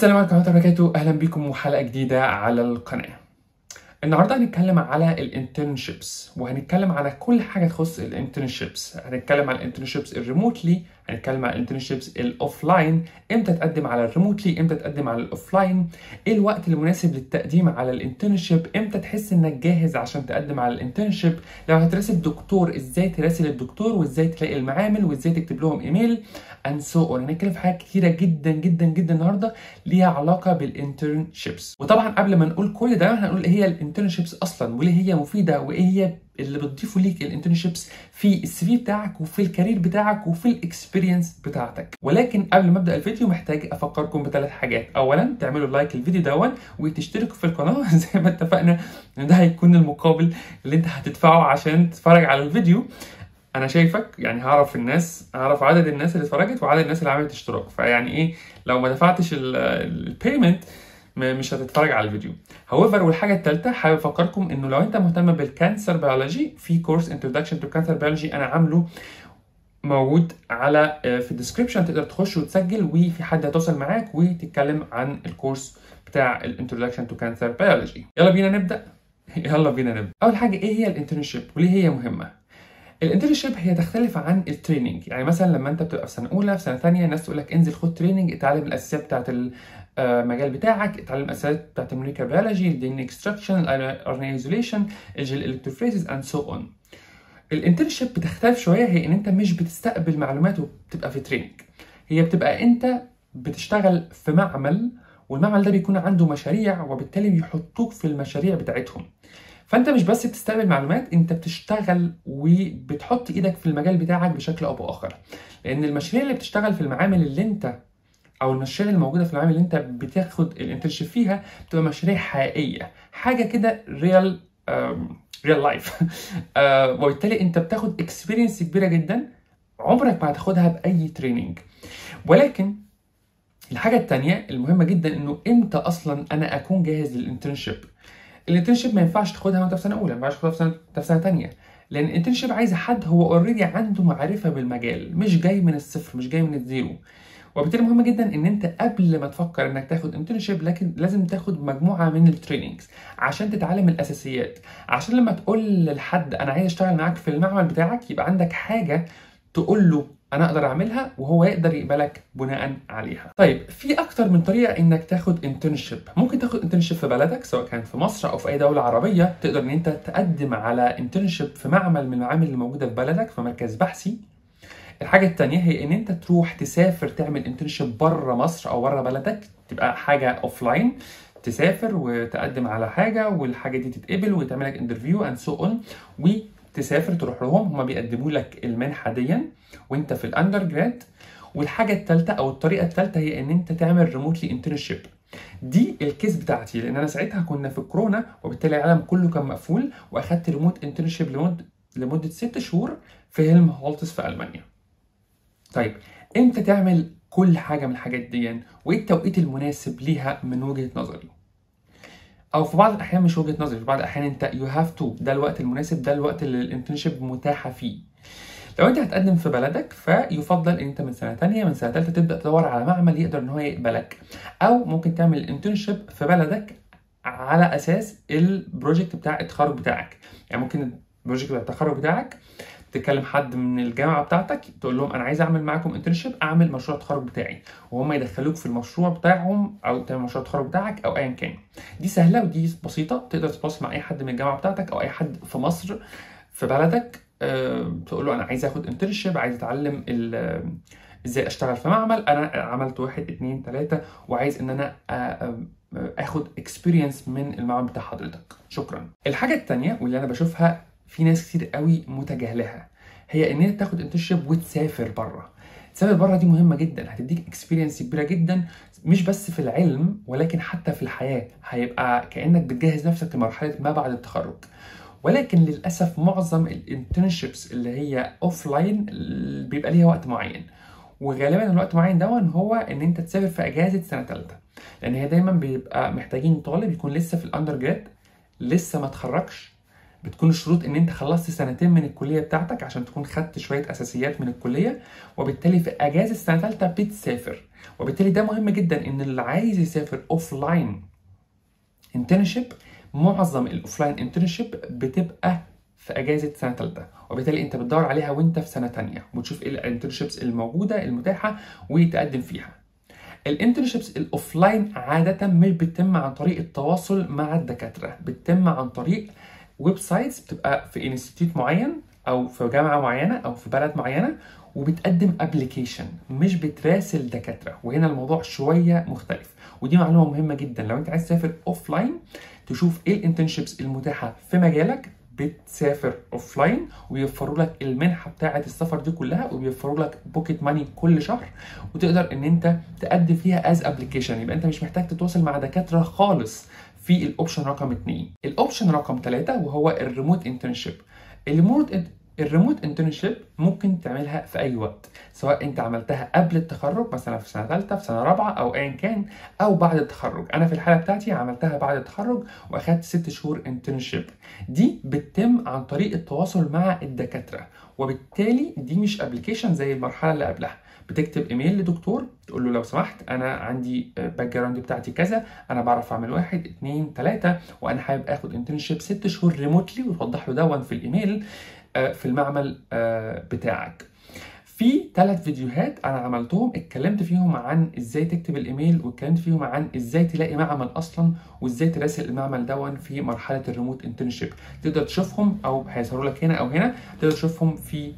السلام عليكم ورحمة الله وبركاته. أهلا بكم وحلقة جديدة على القناة. النهاردة هنتكلم على الانترنشيبس وهنتكلم على كل حاجة تخص الانترنشيبس. هنتكلم على الانترنشيبس الريموتلي، هنتكلم على الانترنشيبس الاوفلاين، امتى تقدم على الريموتلي، امتى تقدم على الاوفلاين، ايه الوقت المناسب للتقديم على الانترنشيب، امتى تحس انك جاهز عشان تقدم على الانترنشيب، لو هتراسل دكتور ازاي تراسل الدكتور وازاي تلاقي المعامل وازاي تكتب لهم ايميل and so on. هنتكلم في حاجات كتيرة جدا جدا جدا النهارده ليها علاقة بالانترنشيبس. وطبعا قبل ما نقول كل ده هنقول ايه هي الانترنشيبس اصلا وليه هي مفيدة وايه هي اللي بتضيفه ليك الانترنشيبس في السي في بتاعك وفي الكارير بتاعك وفي الاكسبيرينس بتاعتك. ولكن قبل ما ابدا الفيديو محتاج افكركم بثلاث حاجات. اولا تعملوا لايك للفيديو دون وتشتركوا في القناه زي ما اتفقنا ان ده هيكون المقابل اللي انت هتدفعه عشان تتفرج على الفيديو. انا شايفك يعني هعرف عدد الناس اللي اتفرجت وعدد الناس اللي عملت اشتراك، فيعني ايه لو ما دفعتش البيمنت مش هتتفرج على الفيديو. هاويفر والحاجه الثالثه حابب افكركم انه لو انت مهتم بالكانسر بيولوجي في كورس انتروداكشن تو كانسر بيولوجي انا عامله موجود على في الديسكربشن، تقدر تخش وتسجل وفي حد هتوصل معاك وتتكلم عن الكورس بتاع الانتروداكشن تو كانسر بيولوجي. يلا بينا نبدا. اول حاجه ايه هي الانترنشيب وليه هي مهمه؟ الانترنشيب هي تختلف عن التريننج. يعني مثلا لما انت بتبقى في سنه اولى في سنه ثانيه الناس تقول لك انزل خد تريننج، اتعلم الاساسيات بتاعت المجال بتاعك، اتعلم الاساسيات بتاعت الموليكيولر بيولوجي، الدي ان اكستراكشن، الار ان ايزوليشن، الجيل الكتروفوريسيس اند سو اون. الانترنشيب بتختلف شويه، هي ان انت مش بتستقبل معلومات وبتبقى في تريننج، هي بتبقى انت بتشتغل في معمل والمعمل ده بيكون عنده مشاريع وبالتالي بيحطوك في المشاريع بتاعتهم. فانت مش بس بتستقبل معلومات، انت بتشتغل وبتحط ايدك في المجال بتاعك بشكل او باخر، لان المشاريع اللي بتشتغل في المعامل اللي انت او المشاريع اللي موجوده في المعامل اللي انت بتاخد الانترنشيب فيها بتبقى مشاريع حقيقيه، حاجه كده ريال لايف. وبالتالي انت بتاخد اكسبيرينس كبيره جدا عمرك ما هتاخدها باي تريننج. ولكن الحاجه الثانيه المهمه جدا انه امتى اصلا انا اكون جاهز للانترنشيب. الانترنشيب ما ينفعش تاخدها وانت في سنه اولى، ما ينفعش تاخدها في سنه ثانيه، لان الانترنشيب عايزه حد هو اوريدي عنده معرفه بالمجال، مش جاي من الصفر، مش جاي من الزيرو. وبالتالي مهم جدا ان انت قبل ما تفكر انك تاخد انترنشيب لكن لازم تاخد مجموعه من التريننجز عشان تتعلم الاساسيات، عشان لما تقول لحد انا عايز اشتغل معاك في المعمل بتاعك يبقى عندك حاجه تقول له انا اقدر اعملها وهو يقدر يقبلك بناء عليها. طيب في اكتر من طريقه انك تاخد انترنشيب. ممكن تاخد انترنشيب في بلدك سواء كانت في مصر او في اي دوله عربيه، تقدر ان انت تقدم على انترنشيب في معمل من المعامل اللي موجوده في بلدك في مركز بحثي. الحاجه الثانيه هي ان انت تروح تسافر تعمل انترنشيب بره مصر او بره بلدك، تبقى حاجه اوفلاين، تسافر وتقدم على حاجه والحاجه دي تتقبل ويتعمل لك انترفيو اند سو اون، وتسافر تروح لهم هم بيقدموا لك المنحه دي وانت في الاندر جراد. والحاجه الثالثه او الطريقه الثالثه هي ان انت تعمل ريموتلي انترنشيب. دي الكيس بتاعتي لان انا ساعتها كنا في كورونا وبالتالي العالم كله كان مقفول، واخدت ريموت انترنشيب لمده 6 شهور في هيلم هولتس في المانيا. طيب امتى تعمل كل حاجه من الحاجات دي وايه التوقيت المناسب ليها من وجهه نظري؟ او في بعض الاحيان مش وجهه نظري، في بعض الاحيان انت يو هاف تو، ده الوقت المناسب، ده الوقت اللي الانترنشيب متاحه فيه. لو انت هتقدم في بلدك فيفضل ان انت من سنه ثانيه من سنه ثالثه تبدا تدور على معمل يقدر ان هو يقبلك، او ممكن تعمل الانترنشيب في بلدك على اساس البروجكت بتاع التخرج بتاعك. يعني ممكن البروجكت بتاع التخرج بتاعك تكلم حد من الجامعه بتاعتك تقول لهم انا عايز اعمل معاكم انترنشيب، اعمل مشروع التخرج بتاعي، وهم يدخلوك في المشروع بتاعهم او تعمل مشروع التخرج بتاعك او ايا كان. دي سهله ودي بسيطه، تقدر تتواصل مع اي حد من الجامعه بتاعتك او اي حد في مصر في بلدك، تقول له انا عايز اخد انترنشيب، عايز اتعلم ازاي اشتغل في معمل، انا عملت 1 2 3 وعايز ان انا اخد اكسبيرينس من المعمل بتاع حضرتك، شكرا. الحاجه الثانيه واللي انا بشوفها في ناس كتير قوي متجاهلها هي ان انت تاخد انترنشيب وتسافر بره. تسافر بره دي مهمه جدا، هتديك اكسبيرينس كبيره جدا مش بس في العلم ولكن حتى في الحياه، هيبقى كانك بتجهز نفسك لمرحله ما بعد التخرج. ولكن للاسف معظم الانترنشيبس اللي هي اوف لاين بيبقى ليها وقت معين، وغالبا الوقت معين ده هو ان انت تسافر في اجازه سنه ثالثه، لان هي دايما بيبقى محتاجين طالب يكون لسه في الاندر جراد لسه ما اتخرجش. بتكون الشروط ان انت خلصت 2 من الكليه بتاعتك عشان تكون خدت شويه اساسيات من الكليه، وبالتالي في اجازه سنه ثالثه بتسافر. وبالتالي ده مهم جدا ان اللي عايز يسافر اوف لاين انترنشيب، معظم الاوف لاين انترنشيب بتبقى في اجازه سنه ثالثه، وبالتالي انت بتدور عليها وانت في سنه ثانيه وتشوف ايه الانترنشيبس الموجوده المتاحه وتقدم فيها. الانترنشيبس الاوفلاين عاده مش بتتم عن طريق التواصل مع الدكاتره، بتتم عن طريق ويب سايتس بتبقى في انستيتيوت معين او في جامعه معينه او في بلد معينه، وبتقدم ابلكيشن مش بتراسل دكاتره، وهنا الموضوع شويه مختلف. ودي معلومه مهمه جدا، لو انت عايز تسافر اوفلاين تشوف ايه الانترنشيبس المتاحه في مجالك، بتسافر اوف لاين ويوفروا لك المنحه بتاعه السفر دي كلها، وبيوفروا لك بوكيت ماني كل شهر، وتقدر ان انت تقدم فيها از ابلكيشن. يبقى انت مش محتاج تتواصل مع دكاتره خالص في الاوبشن رقم 2. الاوبشن رقم 3 وهو الريموت انترنشيب. الريموت انترنشيب ممكن تعملها في اي وقت، سواء انت عملتها قبل التخرج مثلا في سنه ثالثه في سنه رابعه او ايا كان، او بعد التخرج. انا في الحاله بتاعتي عملتها بعد التخرج واخدت 6 شهور انترنشيب. دي بتتم عن طريق التواصل مع الدكاتره، وبالتالي دي مش ابلكيشن زي المرحله اللي قبلها. بتكتب ايميل لدكتور تقول له لو سمحت انا عندي باك جراوند بتاعتي كذا، انا بعرف اعمل 1 2 3 وانا حابب اخد انترنشيب 6 شهور ريموتلي، وتوضح له دون في الايميل في المعمل بتاعك. في 3 فيديوهات انا عملتهم اتكلمت فيهم عن ازاي تكتب الايميل، واتكلمت فيهم عن ازاي تلاقي معمل اصلا، وازاي تراسل المعمل دون في مرحله الريموت انترنشيب. تقدر تشوفهم او هيظهروا لك هنا او هنا، تقدر تشوفهم في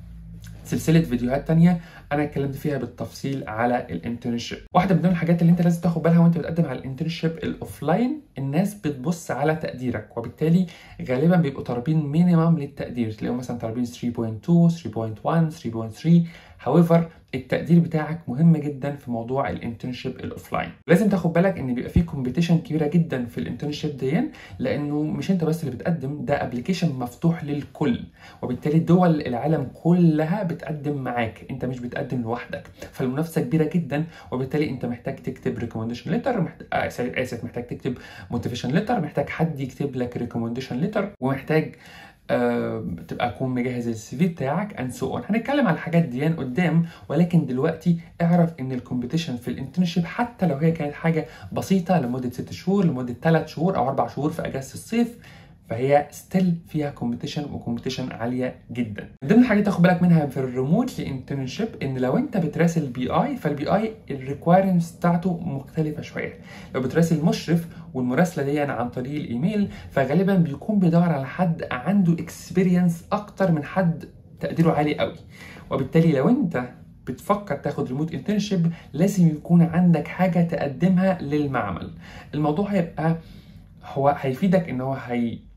سلسله فيديوهات تانية انا اتكلمت فيها بالتفصيل على الانترنشيب. واحده من ضمن الحاجات اللي انت لازم تاخد بالها وانت بتقدم على الانترنشيب الاوفلاين، الناس بتبص على تقديرك، وبالتالي غالبا بيبقوا طالبين مينيمم للتقدير، تلاقيهم مثلا طالبين 3.2 3.1 3.3. however التقدير بتاعك مهم جدا في موضوع الانترنشيب الاوفلاين. لازم تاخد بالك ان بيبقى فيه كومبيتيشن كبيره جدا في الانترنشيب دي، لانه مش انت بس اللي بتقدم، ده ابلكيشن مفتوح للكل، وبالتالي دول العالم كلها بتقدم معاك، انت مش بتقدم لوحدك، فالمنافسه كبيره جدا، وبالتالي انت محتاج تكتب ريكومنديشن ليتر، محتاج تكتب موتيفيشن ليتر، محتاج حد يكتب لك ريكومنديشن ليتر، ومحتاج تبقى تكون مجهز السي في بتاعك اند سو اون. هنتكلم على الحاجات دي قدام، ولكن دلوقتي اعرف ان الكومبيتيشن في الانترنشيب حتى لو هي كانت حاجه بسيطه لمده 6 شهور لمده 3 شهور او 4 شهور في اجازه الصيف، فهي ستيل فيها كومبيتيشن، وكومبيتيشن عاليه جدا. من ضمن الحاجات تاخد بالك منها في الريموت انترنشيب ان لو انت بتراسل بي اي، فالبي اي الريكويرمنتس بتاعته مختلفه شويه. لو بتراسل مشرف والمراسله دي عن طريق الايميل، فغالبا بيكون بيدور على حد عنده اكسبيرينس اكتر من حد تقديره عالي قوي، وبالتالي لو انت بتفكر تاخد ريموت انترنشيب لازم يكون عندك حاجه تقدمها للمعمل. الموضوع هو هيفيدك ان هو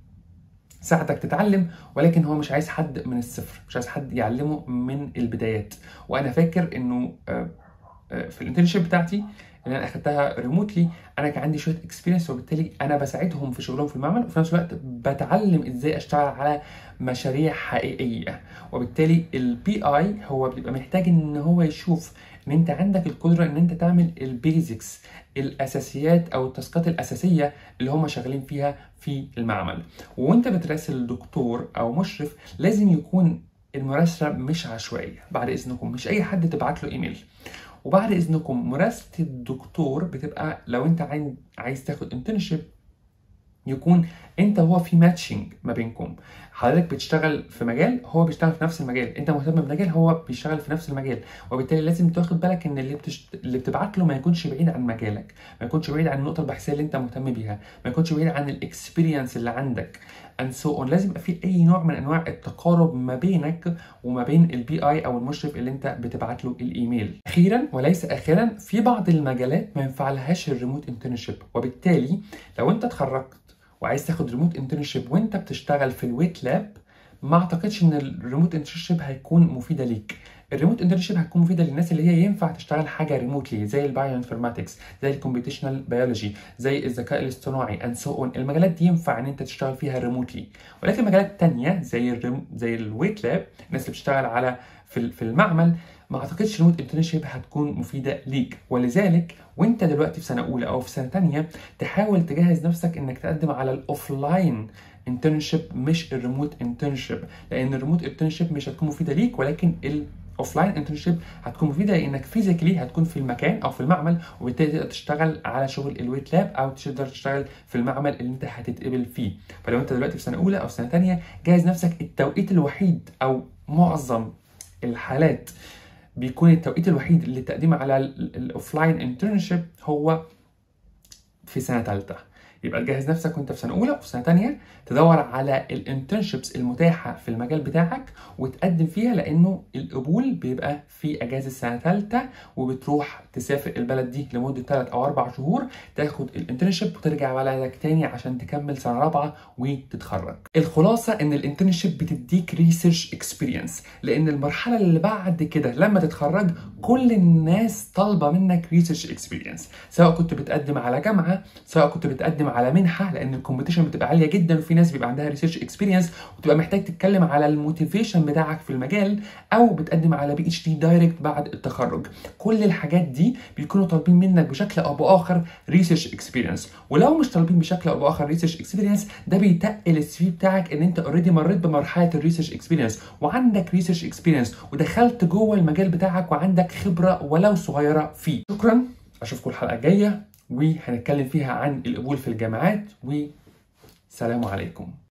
ساعدك تتعلم، ولكن هو مش عايز حد من الصفر، مش عايز حد يعلمه من البدايات. وانا فاكر انه في الانترنشيب بتاعتي اللي انا اخدتها ريموتلي انا كان عندي شويه اكسبيرينس، وبالتالي انا بساعدهم في شغلهم في المعمل، وفي نفس الوقت بتعلم ازاي اشتغل على مشاريع حقيقيه. وبالتالي البي اي هو بيبقى محتاج ان هو يشوف ان انت عندك القدره ان انت تعمل البيزكس، الاساسيات او التاسكات الاساسيه اللي هم شغالين فيها في المعمل. وانت بتراسل دكتور او مشرف لازم يكون المراسله مش عشوائيه، بعد اذنكم مش اي حد تبعت له ايميل. وبعد اذنكم مراسله الدكتور بتبقى لو انت عايز تاخد انترنشيب يكون انت وهو في ماتشنج ما بينكم، حضرتك بتشتغل في مجال هو بيشتغل في نفس المجال، انت مهتم بمجال هو بيشتغل في نفس المجال، وبالتالي لازم تاخد بالك ان اللي بتبعت له ما يكونش بعيد عن مجالك، ما يكونش بعيد عن النقطه البحثيه اللي انت مهتم بيها، ما يكونش بعيد عن الاكسبيرينس اللي عندك and so on. لازم يبقى في اي نوع من انواع التقارب ما بينك وما بين البي اي او المشرف اللي انت بتبعت له الايميل. اخيرا وليس اخيرا، في بعض المجالات ما ينفعلهاش الريموت انترنشيب، وبالتالي لو انت اتخرجت وعايز تاخد ريموت انترنشيب وانت بتشتغل في الويت لاب، ما اعتقدش ان الريموت انترنشيب هيكون مفيده ليك. الريموت انترنشيب هتكون مفيده للناس اللي هي ينفع تشتغل حاجه ريموتلي، زي البايو انفورماتكس، زي الكمبيوتيشنال بيولوجي، زي الذكاء الاصطناعي اند سو اون. المجالات دي ينفع ان انت تشتغل فيها ريموتلي، ولكن مجالات تانية زي الويت لاب، الناس اللي بتشتغل على في المعمل، ما اعتقدش الريموت انترنشيب هتكون مفيده ليك. ولذلك وانت دلوقتي في سنه اولى او في سنه ثانيه تحاول تجهز نفسك انك تقدم على الاوفلاين انترنشيب مش الريموت انترنشيب، لان الريموت انترنشيب مش هتكون مفيده ليك، ولكن اوفلاين انترنشيب هتكون مفيده لانك فيزيكلي هتكون في المكان او في المعمل، وبالتالي تقدر تشتغل على شغل الويت لاب او تقدر تشتغل في المعمل اللي انت هتتقبل فيه. فلو انت دلوقتي في سنه اولى او سنه ثانيه، جهز نفسك. التوقيت الوحيد او معظم الحالات بيكون التوقيت الوحيد اللي تقديم على الاوفلاين انترنشيب هو في سنه ثالثه. يبقى تجهز نفسك وانت في سنه اولى وفي سنه ثانيه تدور على الانترنشيبس المتاحه في المجال بتاعك وتقدم فيها، لانه القبول بيبقى في اجازه سنه ثالثه، وبتروح تسافر البلد دي لمده 3 أو 4 شهور، تاخد الانترنشيب وترجع بلدك تاني عشان تكمل سنه رابعه وتتخرج. الخلاصه ان الانترنشيب بتديك ريسيرش اكسبيرينس، لان المرحله اللي بعد كده لما تتخرج كل الناس طالبه منك ريسيرش اكسبيرينس، سواء كنت بتقدم على جامعه، سواء كنت بتقدم على منحه، لان الكومبيتيشن بتبقى عاليه جدا وفي ناس بيبقى عندها ريسيرش اكسبيرينس وتبقى محتاج تتكلم على الموتيفيشن بتاعك في المجال، او بتقدم على PhD دايركت بعد التخرج. كل الحاجات دي بيكونوا طالبين منك بشكل او باخر ريسيرش اكسبيرينس، ولو مش طالبين بشكل او باخر ريسيرش اكسبيرينس ده بيتقل السي في بتاعك ان انت اوريدي مريت بمرحله الريسيرش اكسبيرينس وعندك ريسيرش اكسبيرينس ودخلت جوه المجال بتاعك وعندك خبره ولو صغيره فيه. شكرا، اشوفكم الحلقه الجايه وهنتكلم فيها عن القبول في الجامعات، وسلام عليكم.